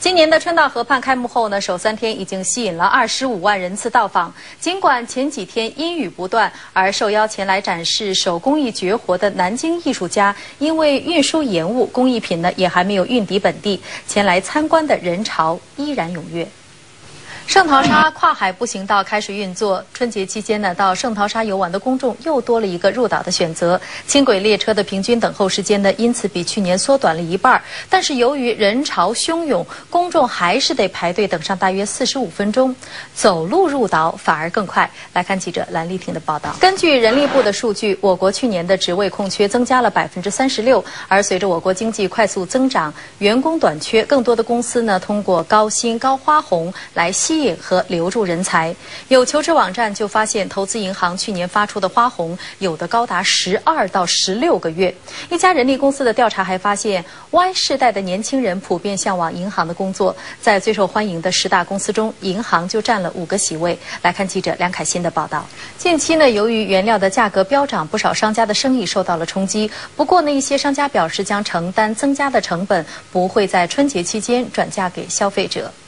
今年的春到河畔开幕后呢，首3天已经吸引了25万人次到访。尽管前几天阴雨不断，而受邀前来展示手工艺绝活的南京艺术家，因为运输延误，工艺品呢也还没有运抵本地，前来参观的人潮依然踊跃。圣淘沙跨海步行道开始运作，春节期间呢，到圣淘沙游玩的公众又多了一个入岛的选择。轻轨列车的平均等候时间呢，因此比去年缩短了1半。但是由于人潮汹涌，公众还是得排队等上大约45分钟。走路入岛反而更快。来看记者蓝丽婷的报道。根据人力部的数据，我国去年的职位空缺增加了36%，而随着我国经济快速增长，员工短缺，更多的公司呢，通过高薪高花红来吸引和留住人才。有求职网站就发现，投资银行去年发出的花红有的高达12到16个月。一家人力公司的调查还发现 ，Y 世代的年轻人普遍向往银行的工作，在最受欢迎的10大公司中，银行就占了5个席位。来看记者梁凯欣的报道。近期呢，由于原料的价格飙涨，不少商家的生意受到了冲击。不过呢，一些商家表示将承担增加的成本，不会在春节期间转嫁给消费者。